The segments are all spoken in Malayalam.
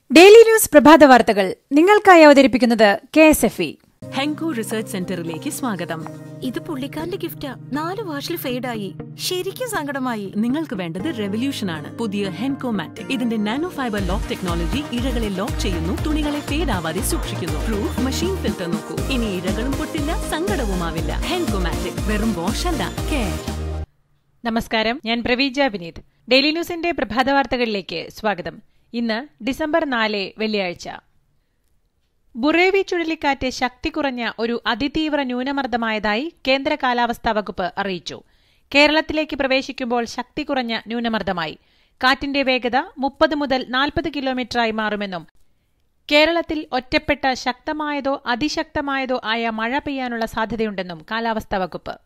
ഡെയിലി ന്യൂസ് പ്രഭാത വാർത്തകൾ നിങ്ങൾക്കായി അവതരിപ്പിക്കുന്നത് KSFE. ഹെങ്കോ റിസർച്ച് സെന്ററിലേക്ക് സ്വാഗതം. ഇത് പുള്ളിക്കാരന്റെ ഗിഫ്റ്റാ. 4 വാഷിൽ ഫെയ്ഡായി. ശരിക്കും സങ്കടമായി. നിങ്ങൾക്ക് വേണ്ടത് റെവല്യൂഷൻ ആണ്. പുതിയ ഹെൻകോ മാറ്റിക്. ഇതിന്റെ നാനോ ഫൈബർ ലോക്ക് ടെക്നോളജി ഇഴകളെ ലോക്ക് ചെയ്യുന്നു, തുണികളെ ഫേഡ് ആവാതെ സൂക്ഷിക്കുന്നു. പ്രൂഫ് മെഷീൻ ഫിൽറ്റർ നോക്കൂ. ഇനി ഇഴകളും പൊട്ടില്ല, സങ്കടവുമാവില്ല. ഹെൻകോ മാറ്റിക് വെറും വാഷ് അല്ല, കെയർ. നമസ്കാരം, ഞാൻ പ്രവീജ വിനീത്. ഡെയിലി ന്യൂസിന്റെ പ്രഭാത വാർത്തകളിലേക്ക് സ്വാഗതം. ഇന്ന് ഡിസംബർ 4 വെള്ളിയാഴ്ച. ബുറേവി ചുഴലിക്കാറ്റ് ശക്തി കുറഞ്ഞ ഒരു അതിതീവ്ര ന്യൂനമർദ്ദമായതായി കേന്ദ്ര കാലാവസ്ഥാ വകുപ്പ് അറിയിച്ചു. കേരളത്തിലേക്ക് പ്രവേശിക്കുമ്പോൾ ശക്തി കുറഞ്ഞ ന്യൂനമർദ്ദമായി. കാറ്റിന്റെ വേഗത 30 മുതൽ 40 കിലോമീറ്ററായി മാറുമെന്നും കേരളത്തിൽ ഒറ്റപ്പെട്ട ശക്തമായതോ അതിശക്തമായതോ ആയ മഴ പെയ്യാനുള്ള സാധ്യതയുണ്ടെന്നും കാലാവസ്ഥാ വകുപ്പ്.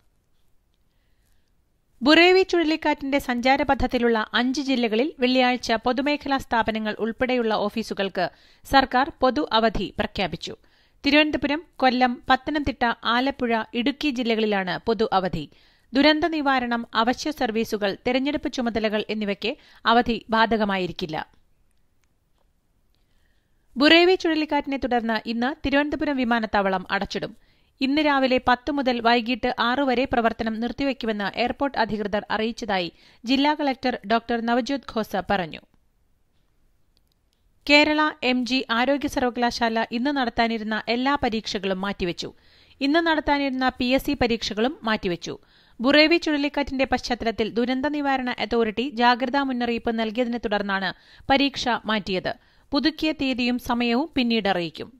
ബുറേവി ചുഴലിക്കാറ്റിന്റെ സഞ്ചാരപഥത്തിലുള്ള 5 ജില്ലകളിൽ വെള്ളിയാഴ്ച പൊതുമേഖലാ സ്ഥാപനങ്ങൾ ഉൾപ്പെടെയുള്ള ഓഫീസുകൾക്ക് സർക്കാർ പൊതു അവധി പ്രഖ്യാപിച്ചു. തിരുവനന്തപുരം, കൊല്ലം, പത്തനംതിട്ട, ആലപ്പുഴ, ഇടുക്കി ജില്ലകളിലാണ് പൊതു അവധി. ദുരന്ത നിവാരണം, അവശ്യ സർവീസുകൾ, തെരഞ്ഞെടുപ്പ് ചുമതലകൾ എന്നിവയ്ക്ക് അവധി ബാധകമായിരിക്കില്ല. ബുറേവി ചുഴലിക്കാറ്റിനെ തുടർന്ന് ഇന്ന് തിരുവനന്തപുരം വിമാനത്താവളം അടച്ചിടും. ഇന്ന് രാവിലെ 10 മുതൽ വൈകിട്ട് 6 വരെ പ്രവർത്തനം നിർത്തിവെക്കുമെന്ന് എയർപോർട്ട് അധികൃതർ അറിയിച്ചതായി ജില്ലാ കളക്ടർ ഡോക്ടർ നവജ്യോത് ഖോസ പറഞ്ഞു. കേരള MG ആരോഗ്യ സർവകലാശാല ഇന്ന് നടത്താനിരുന്ന എല്ലാ പരീക്ഷകളും മാറ്റിവെച്ചു. ഇന്ന് നടത്താനിരുന്ന PSC പരീക്ഷകളും മാറ്റിവെച്ചു. ബുറേവി ചുഴലിക്കാറ്റിന്റെ പശ്ചാത്തലത്തിൽ ദുരന്ത നിവാരണ അതോറിറ്റി ജാഗ്രതാ മുന്നറിയിപ്പ് നൽകിയതിനെ തുടർന്നാണ് പരീക്ഷ മാറ്റിയത്. പുതുക്കിയ തീയതിയും സമയവും പിന്നീട് അറിയിക്കും.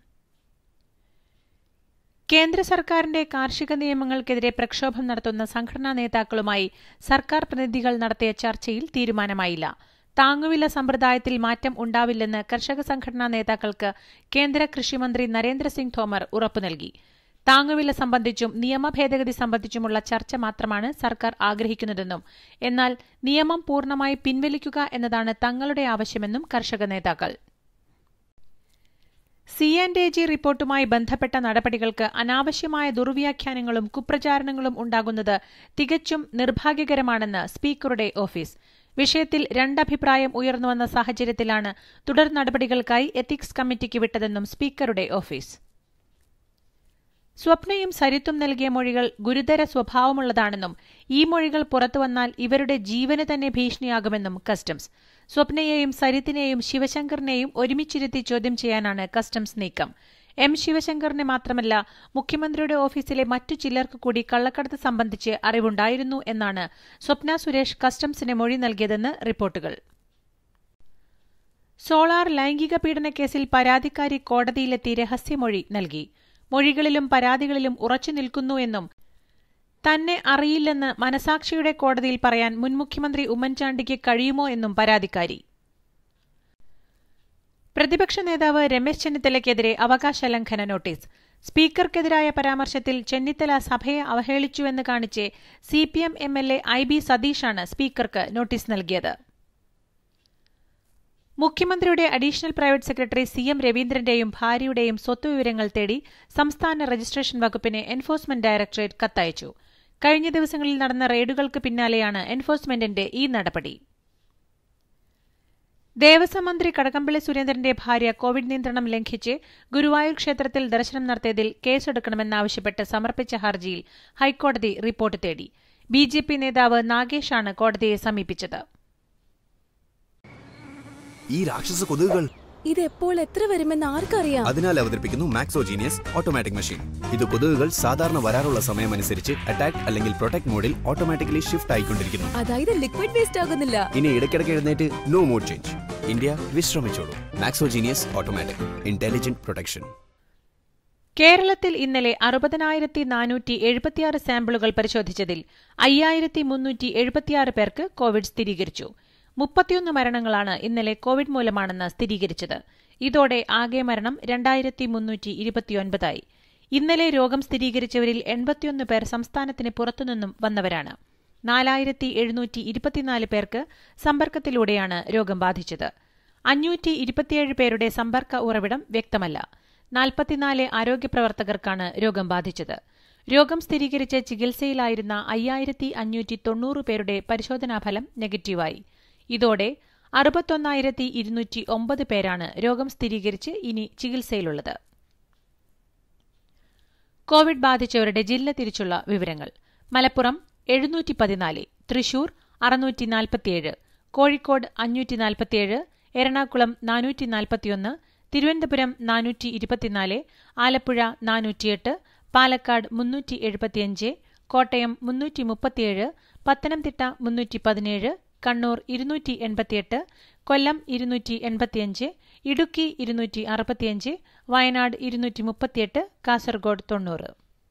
കേന്ദ്ര സർക്കാരിന്റെ കാർഷിക നിയമങ്ങൾക്കെതിരെ പ്രക്ഷോഭം നടത്തുന്ന സംഘടനാ നേതാക്കളുമായി സർക്കാർ പ്രതിനിധികൾ നടത്തിയ ചർച്ചയിൽ തീരുമാനമായില്ല. താങ്ങുവില സമ്പ്രദായത്തിൽ മാറ്റം ഉണ്ടാവില്ലെന്ന് കർഷക സംഘടനാ നേതാക്കൾക്ക് കേന്ദ്ര കൃഷിമന്ത്രി നരേന്ദ്രസിംഗ് തോമർ ഉറപ്പു നൽകി. താങ്ങുവില സംബന്ധിച്ചും നിയമ ഭേദഗതി സംബന്ധിച്ചുമുള്ള ചർച്ച മാത്രമാണ് സർക്കാർ ആഗ്രഹിക്കുന്നതെന്നും എന്നാൽ നിയമം പൂർണ്ണമായി പിൻവലിക്കുക എന്നതാണ് തങ്ങളുടെ ആവശ്യമെന്നും കർഷക നേതാക്കൾ. C&AG റിപ്പോർട്ടുമായി ബന്ധപ്പെട്ട നടപടികൾക്ക് അനാവശ്യമായ ദുർവ്യാഖ്യാനങ്ങളും കുപ്രചാരണങ്ങളും ഉണ്ടാകുന്നത് തികച്ചും നിർഭാഗ്യകരമാണെന്ന് സ്പീക്കറുടെ ഓഫീസ്. വിഷയത്തിൽ 2 അഭിപ്രായം ഉയർന്നുവന്ന സാഹചര്യത്തിലാണ് തുടർ നടപടികൾക്കായി എത്തിക്സ് കമ്മിറ്റിക്ക് വിട്ടതെന്നും സ്പീക്കറുടെ ഓഫീസ്. സ്വപ്നയും സരിത്തും നൽകിയ മൊഴികൾ ഗുരുതര സ്വഭാവമുള്ളതാണെന്നും ഈ മൊഴികൾ പുറത്തുവന്നാൽ ഇവരുടെ ജീവന് തന്നെ ഭീഷണിയാകുമെന്നും കസ്റ്റംസ്. സ്വപ്നയെയും സരിത്തിനെയും ശിവശങ്കറിനെയും ഒരുമിച്ചിരുത്തി ചോദ്യം ചെയ്യാനാണ് കസ്റ്റംസ് നീക്കം. M. ശിവശങ്കറിനെ മാത്രമല്ല മുഖ്യമന്ത്രിയുടെ ഓഫീസിലെ മറ്റു ചിലർക്ക് കൂടി കള്ളക്കടത്ത് സംബന്ധിച്ച് അറിവുണ്ടായിരുന്നു എന്നാണ് സ്വപ്ന സുരേഷ് കസ്റ്റംസിന് മൊഴി നൽകിയതെന്ന് റിപ്പോർട്ടുകൾ. സോളാർ ലൈംഗിക പീഡനക്കേസിൽ പരാതിക്കാരി കോടതിയിലെത്തി രഹസ്യമൊഴി നൽകി. മൊഴികളിലും പരാതികളിലും ഉറച്ചു നിൽക്കുന്നു എന്നും തന്നെ അറിയില്ലെന്ന് മനസാക്ഷിയുടെ കോടതിയിൽ പറയാൻ മുൻ മുഖ്യമന്ത്രി ഉമ്മൻചാണ്ടിക്ക് കഴിയുമോ എന്നും പരാതിക്കാരി. പ്രതിപക്ഷ നേതാവ് രമേശ് ചെന്നിത്തലയ്ക്കെതിരെ അവകാശ ലംഘന നോട്ടീസ്. സ്പീക്കർക്കെതിരായ പരാമർശത്തിൽ ചെന്നിത്തല സഭയെ അവഹേളിച്ചുവെന്ന് കാണിച്ച് CPM MLA IB സതീഷാണ് സ്പീക്കർക്ക് നോട്ടീസ് നൽകിയത്. മുഖ്യമന്ത്രിയുടെ അഡീഷണൽ പ്രൈവറ്റ് സെക്രട്ടറി CM രവീന്ദ്രന്റെയും ഭാര്യയുടെയും സ്വത്തുവിവരങ്ങൾ തേടി സംസ്ഥാന രജിസ്ട്രേഷൻ വകുപ്പിന് എൻഫോഴ്സ്മെന്റ് ഡയറക്ടറേറ്റ് കത്തയച്ചു. കഴിഞ്ഞ ദിവസങ്ങളിൽ നടന്ന റെയ്ഡുകൾക്ക് പിന്നാലെയാണ് എൻഫോഴ്സ്മെന്റിന്റെ ഈ നടപടി. ദേവസ്വം മന്ത്രി കടകംപള്ളി സുരേന്ദ്രന്റെ ഭാര്യ കോവിഡ് നിയന്ത്രണം ലംഘിച്ച് ഗുരുവായൂർ ക്ഷേത്രത്തിൽ ദർശനം നടത്തിയതിൽ കേസെടുക്കണമെന്നാവശ്യപ്പെട്ട് സമർപ്പിച്ച ഹർജിയിൽ ഹൈക്കോടതി റിപ്പോർട്ട് തേടി. BJP നേതാവ് നാഗേഷാണ് കോടതിയെ സമീപിച്ചത്. ഈ രാക്ഷസ കൊതുകുകൾ ഇത് എപ്പോൾ എത്ര വരുമെന്ന് ആർക്കറിയാം. അതിനാൽ അവതരിപ്പിക്കുന്നു മാക്സോജീനിയസ് ഓട്ടോമാറ്റിക് മെഷീൻ. ഇത് കൊതുകുകൾ സാധാരണ വരാറുള്ള സമയമനുസരിച്ച് അറ്റാക്ക് അല്ലെങ്കിൽ പ്രൊട്ടക്ട് മോഡിൽ ഓട്ടോമാറ്റിക്കലി ഷിഫ്റ്റ് ആയിക്കൊണ്ടിരിക്കുന്നു. അതായത് ലിക്വിഡ് വേസ്റ്റ് ആകുന്നില്ല. ഇനി ഇടയ്ക്കിടയ്ക്ക് എഴുന്നേറ്റ് നോ മോഡ് ചേഞ്ച്. ഇന്ത്യ വിശ്രമിച്ചോളൂ. Maxo Genius automatic intelligent protection. കേരളത്തിൽ ഇന്നലെ 60,476 സാമ്പിളുകൾ പരിശോധിച്ചതിൽ 5,376 പേർക്ക് കോവിഡ് സ്ഥിരീകരിച്ചു. 31 മരണങ്ങളാണ് ഇന്നലെ കോവിഡ് മൂലമാണെന്ന് സ്ഥിരീകരിച്ചത്. ഇതോടെ ആകെ മരണം 2,329 ഇന്നലെ രോഗം സ്ഥിരീകരിച്ചവരിൽ 81 പേർ സംസ്ഥാനത്തിന് പുറത്തുനിന്നും വന്നവരാണ്. 4,724 പേർക്ക് സമ്പർക്കത്തിലൂടെയാണ് രോഗം ബാധിച്ചത്. 527 പേരുടെ സമ്പർക്ക ഉറവിടം വ്യക്തമല്ല. 44 ആരോഗ്യപ്രവർത്തകർക്കാണ് രോഗം ബാധിച്ചത്. രോഗം സ്ഥിരീകരിച്ച് ചികിത്സയിലായിരുന്ന 5,590 പേരുടെ പരിശോധനാഫലം നെഗറ്റീവായി. ഇതോടെ 61,209 പേരാണ് രോഗം സ്ഥിരീകരിച്ച് ഇനി ചികിത്സയിലുള്ളത്. കോവിഡ് ബാധിച്ചവരുടെ ജില്ല തിരിച്ചുള്ള വിവരങ്ങൾ: മലപ്പുറം 714, തൃശൂർ 647, കോഴിക്കോട് 547, എറണാകുളം 441, തിരുവനന്തപുരം 424, ആലപ്പുഴ 408, പാലക്കാട് 375, കോട്ടയം 337, പത്തനംതിട്ട 317, കണ്ണൂർ 288, കൊല്ലം 285, ഇടുക്കി 265, വയനാട് 238, കാസർഗോഡ് 90.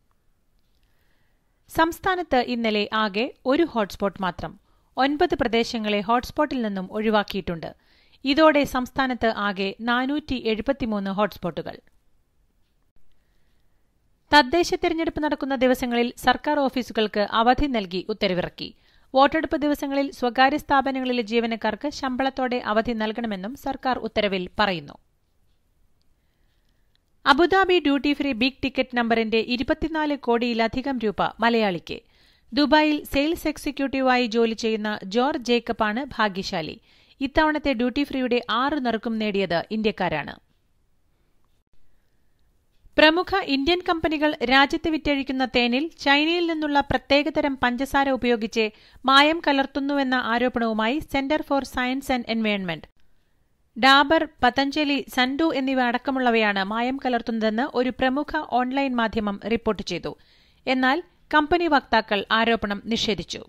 സംസ്ഥാനത്ത് ഇന്നലെ ആകെ ഒരു ഹോട്ട്സ്പോട്ട് മാത്രം. 9 പ്രദേശങ്ങളെ ഹോട്ട്സ്പോട്ടിൽ നിന്നും ഒഴിവാക്കിയിട്ടുണ്ട്. ഇതോടെ സംസ്ഥാനത്ത് ആകെ 473 ഹോട്ട്സ്പോട്ടുകൾ. തദ്ദേശ തെരഞ്ഞെടുപ്പ് നടക്കുന്ന ദിവസങ്ങളിൽ സർക്കാർ ഓഫീസുകൾക്ക് അവധി നൽകി ഉത്തരവിറക്കി. വോട്ടെടുപ്പ് ദിവസങ്ങളിൽ സ്വകാര്യ സ്ഥാപനങ്ങളിലെ ജീവനക്കാർക്ക് ശമ്പളത്തോടെ അവധി നൽകണമെന്നും സർക്കാർ ഉത്തരവിൽ പറയുന്നു. Abu Dhabi duty free big ticket നമ്പറിന്റെ 24 കോടിയിലധികം രൂപ മലയാളിക്ക്. ദുബായിൽ സെയിൽസ് എക്സിക്യൂട്ടീവായി ജോലി ചെയ്യുന്ന ജോർജ് ജേക്കബാണ് ഭാഗ്യശാലി. ഇത്തവണത്തെ ഡ്യൂട്ടി ഫ്രീയുടെ 6 നറുക്കും നേടിയത് ഇന്ത്യക്കാരാണ്. പ്രമുഖ ഇന്ത്യൻ കമ്പനികൾ രാജ്യത്ത് വിറ്റഴിക്കുന്ന തേനിൽ ചൈനയിൽ നിന്നുള്ള പ്രത്യേകതരം പഞ്ചസാര ഉപയോഗിച്ച് മായം കലർത്തുന്നുവെന്ന ആരോപണവുമായി Centre for Science and Environment. Dabur, Patanjali, Zandu എന്നിവ അടക്കമുള്ളവയാണ് മായം കലർത്തുന്നതെന്ന് ഒരു പ്രമുഖ ഓൺലൈൻ മാധ്യമം റിപ്പോർട്ട് ചെയ്തു. എന്നാൽ കമ്പനി വക്താക്കൾ ആരോപണം നിഷേധിച്ചു.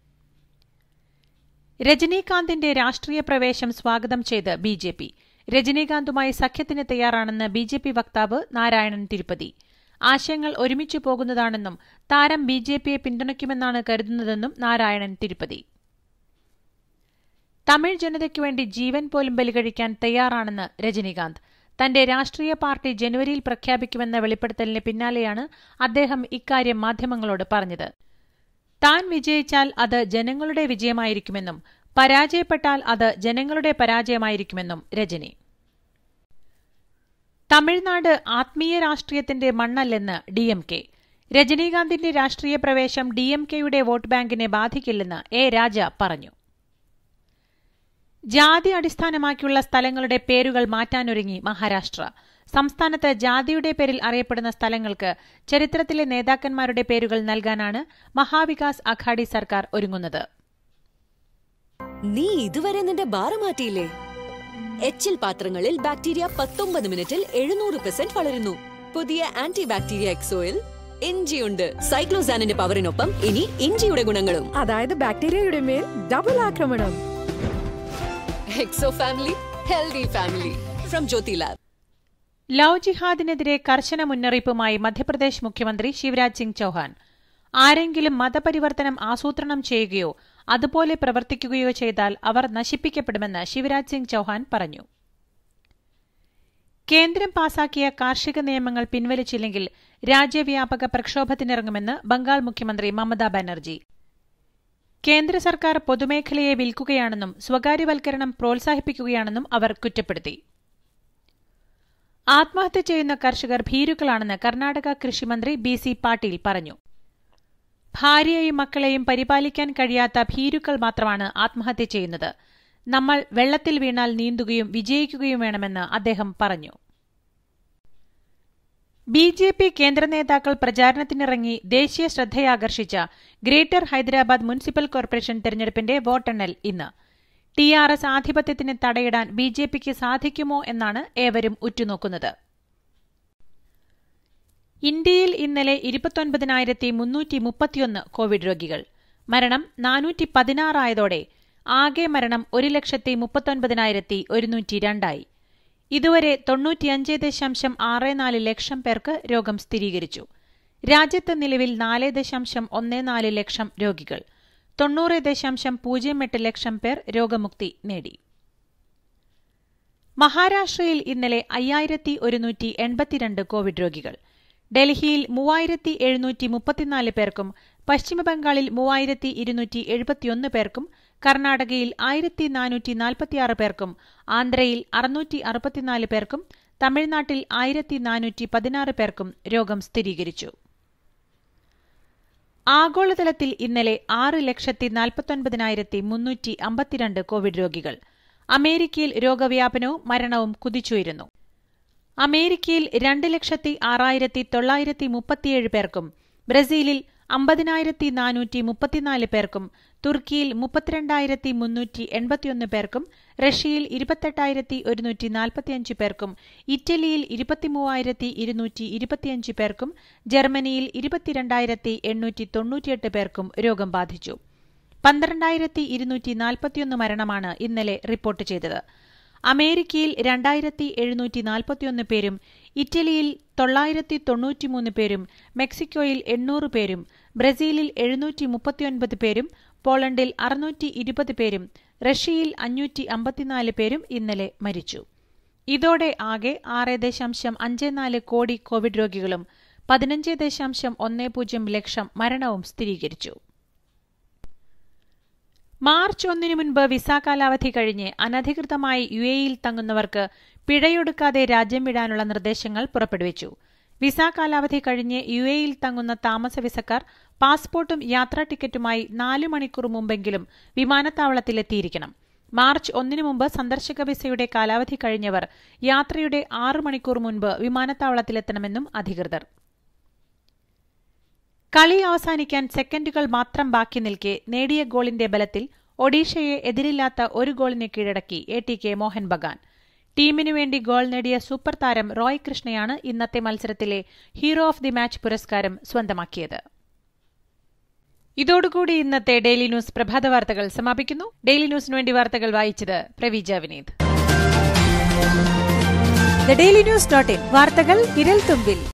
രജനീകാന്തിന്റെ രാഷ്ട്രീയ പ്രവേശം സ്വാഗതം ചെയ്ത് ബിജെപി. രജനീകാന്തുമായി സഖ്യത്തിന് തയ്യാറാണെന്ന് ബിജെപി വക്താവ് നാരായണൻ തിരുപ്പതി. ആശയങ്ങൾ ഒരുമിച്ചു പോകുന്നതാണെന്നും താരം ബിജെപിയെ പിന്തുണയ്ക്കുമെന്നാണ് കരുതുന്നതെന്നും നാരായണൻ തിരുപ്പതി. തമിഴ് ജനതയ്ക്കുവേണ്ടി ജീവൻ പോലും ബലികഴിക്കാൻ തയ്യാറാണെന്ന് രജനീകാന്ത്. തന്റെ രാഷ്ട്രീയ പാർട്ടി ജനുവരിയിൽ പ്രഖ്യാപിക്കുമെന്ന വെളിപ്പെടുത്തലിന് പിന്നാലെയാണ് അദ്ദേഹം ഇക്കാര്യം മാധ്യമങ്ങളോട് പറഞ്ഞത്. താൻ വിജയിച്ചാൽ അത് ജനങ്ങളുടെ വിജയമായിരിക്കുമെന്നും പരാജയപ്പെട്ടാൽ അത് ജനങ്ങളുടെ പരാജയമായിരിക്കുമെന്നും രജനി. തമിഴ്നാട് ആത്മീയ രാഷ്ട്രീയത്തിന്റെ മണ്ണല്ലെന്ന് ഡിഎംകെ. രജനീകാന്തിന്റെ രാഷ്ട്രീയ പ്രവേശം ഡിഎംകെയുടെ വോട്ട് ബാങ്കിനെ ബാധിക്കില്ലെന്ന് എ രാജ പറഞ്ഞു. ജാതി അടിസ്ഥാനമാക്കിയുള്ള സ്ഥലങ്ങളുടെ പേരുകൾ മാറ്റാനൊരുങ്ങി മഹാരാഷ്ട്ര. സംസ്ഥാനത്ത് ജാതിയുടെ പേരിൽ അറിയപ്പെടുന്ന സ്ഥലങ്ങൾക്ക് ചരിത്രത്തിലെ നേതാക്കന്മാരുടെ പേരുകൾ നൽകാനാണ് മഹാവികാസ് അഘാഡി സർക്കാർ ഒരുങ്ങുന്നത്. നീ ഇതുവരെ നിന്റെ ബാറ് മാറ്റിയില്ലേ? എച്ചിൽ പാത്രങ്ങളിൽ ബാക്ടീരിയ 19 മിനിറ്റിൽ 700% വളരുന്നു. പുതിയ ആന്റി ബാക്ടീരിയ എക്സോയിൽ ഇഞ്ചിയുണ്ട്. സൈക്ലോസാനിന്റെ പവറിനൊപ്പം ഇനി ഇഞ്ചിയുടെ ഗുണങ്ങളും. അതായത് ബാക്ടീരിയയുടെ മേൽ ഡബിൾ ആക്രമണം. Exo family, healthy family from Jyothy lab. Love ജിഹാദിനെതിരെ കർശന മുന്നറിയിപ്പുമായി മധ്യപ്രദേശ് മുഖ്യമന്ത്രി ശിവരാജ് സിംഗ് ചൌഹാൻ. ആരെങ്കിലും മതപരിവർത്തനം ആസൂത്രണം ചെയ്യുകയോ അതുപോലെ പ്രവർത്തിക്കുകയോ ചെയ്താൽ അവർ നശിപ്പിക്കപ്പെടുമെന്ന് ശിവരാജ് സിംഗ് ചൌഹാൻ പറഞ്ഞു. കേന്ദ്രം പാസാക്കിയ കാർഷിക നിയമങ്ങൾ പിൻവലിച്ചില്ലെങ്കിൽ രാജ്യവ്യാപക പ്രക്ഷോഭത്തിനിറങ്ങുമെന്ന് ബംഗാൾ മുഖ്യമന്ത്രി മമതാ ബാനർജി. കേന്ദ്ര സർക്കാർ പൊതുമേഖലയെ വിൽക്കുകയാണെന്നും സ്വകാര്യവൽക്കരണം പ്രോത്സാഹിപ്പിക്കുകയാണെന്നും അവർ കുറ്റപ്പെടുത്തി. ആത്മഹത്യ ചെയ്യുന്ന കർഷകർ ഭീരുക്കളാണെന്ന് കർണാടക കൃഷിമന്ത്രി ബി.സി. പാട്ടീൽ പറഞ്ഞു. ഭാര്യയെയും മക്കളെയും പരിപാലിക്കാൻ കഴിയാത്ത ഭീരുക്കൾ മാത്രമാണ് ആത്മഹത്യ ചെയ്യുന്നത്. നമ്മൾ വെള്ളത്തിൽ വീണാൽ നീന്തുകയും വിജയിക്കുകയും വേണമെന്ന് അദ്ദേഹം പറഞ്ഞു. ബിജെപി കേന്ദ്ര നേതാക്കൾ പ്രചാരണത്തിനിറങ്ങി ദേശീയ ശ്രദ്ധയാകർഷിച്ച ഗ്രേറ്റർ ഹൈദരാബാദ് മുനിസിപ്പൽ കോർപ്പറേഷൻ തെരഞ്ഞെടുപ്പിന്റെ വോട്ടെണ്ണൽ ഇന്ന്. ടിആർഎസ് ആധിപത്യത്തിന് തടയിടാൻ ബിജെപിക്ക് സാധിക്കുമോ എന്നാണ് ഏവരും ഉറ്റുനോക്കുന്നത്. ഇന്ത്യയിൽ ഇന്നലെ 29,331 കോവിഡ് രോഗികൾ. മരണം 416 ആയതോടെ ആകെ മരണം 1,39,102 ഇതുവരെ 95.64 ലക്ഷം പേർക്ക് രോഗം സ്ഥിരീകരിച്ചു. രാജ്യത്ത് നിലവിൽ 4.14 ലക്ഷം രോഗികൾ. 90.08 ലക്ഷം പേർ രോഗമുക്തി നേടി. മഹാരാഷ്ട്രയിൽ ഇന്നലെ 5,182 കോവിഡ് രോഗികൾ. ഡൽഹിയിൽ 3,734 പേർക്കും പശ്ചിമബംഗാളിൽ 3,271 പേർക്കും കർണാടകയിൽ 1,446 പേർക്കും ആന്ധ്രയിൽ 664 പേർക്കും തമിഴ്നാട്ടിൽ 1,416 പേർക്കും രോഗം സ്ഥിരീകരിച്ചു. ആഗോളതലത്തിൽ ഇന്നലെ 6,49,352 കോവിഡ് രോഗികൾ. അമേരിക്കയിൽ രോഗവ്യാപനവും മരണവും കുതിച്ചുയരുന്നു. അമേരിക്കയിൽ 2,06,937 പേർക്കും, ബ്രസീലിൽ 50,434 പേർക്കും, തുർക്കിയിൽ 32,381 പേർക്കും, റഷ്യയിൽ 28,145 പേർക്കും, ഇറ്റലിയിൽ 23,225 പേർക്കും, ജർമ്മനിയിൽ 22,898 പേർക്കും രോഗം ബാധിച്ചു. 12,241 മരണമാണ് ഇന്നലെ റിപ്പോർട്ട് ചെയ്തത്. അമേരിക്കയിൽ 2,741 പേരും, ഇറ്റലിയിൽ 993 പേരും, മെക്സിക്കോയിൽ 800 പേരും, ബ്രസീലിൽ 739 പേരും, പോളണ്ടിൽ 620 പേരും, റഷ്യയിൽ 554 പേരും ഇന്നലെ മരിച്ചു. ഇതോടെ ആകെ 6.54 കോടി കോവിഡ് രോഗികളും 15.10 ലക്ഷം മരണവും സ്ഥിരീകരിച്ചു. മാർച്ച് 1 മുൻപ് വിസ കാലാവധി കഴിഞ്ഞ് അനധികൃതമായി യുഎഇയിൽ തങ്ങുന്നവർക്ക് പിഴയൊടുക്കാതെ രാജ്യം വിടാനുള്ള നിർദ്ദേശങ്ങൾ പുറപ്പെടുവിച്ചു. വിസ കാലാവധി കഴിഞ്ഞ് യുഎഇയിൽ തങ്ങുന്ന താമസ വിസക്കാർ പാസ്പോർട്ടും യാത്രാ ടിക്കറ്റുമായി 4 മണിക്കൂർ മുമ്പെങ്കിലും വിമാനത്താവളത്തിലെത്തിയിരിക്കണം. മാർച്ച് 1 മുമ്പ് സന്ദർശക വിസയുടെ കാലാവധി കഴിഞ്ഞവർ യാത്രയുടെ 6 മണിക്കൂർ മുൻപ് വിമാനത്താവളത്തിലെത്തണമെന്നും അധികൃതർ. കളി അവസാനിക്കാൻ സെക്കൻഡുകൾ മാത്രം ബാക്കി നിൽക്കെ നേടിയ ഗോളിന്റെ ബലത്തിൽ ഒഡീഷയെ എതിരില്ലാത്ത ഒരു ഗോളിന് കീഴടക്കി ATK മോഹൻ ബഗാൻ. ടീമിനുവേണ്ടി ഗോൾ നേടിയ സൂപ്പർ താരം റോയ് കൃഷ്ണയാണ് ഇന്നത്തെ മത്സരത്തിലെ ഹീറോ ഓഫ് ദി മാച്ച് പുരസ്കാരം സ്വന്തമാക്കിയത്. ഇതോടുകൂടി ഇന്നത്തെ ഡെയിലി ന്യൂസ് പ്രഭാത വാർത്തകൾ സമാപിക്കുന്നു. ഡെയിലി ന്യൂസിനു വേണ്ടി വാർത്തകൾ വായിച്ചത് Praveeja Vineeth. The Daily News.in വാർത്തകൾ വിരൽ തുമ്പിൽ.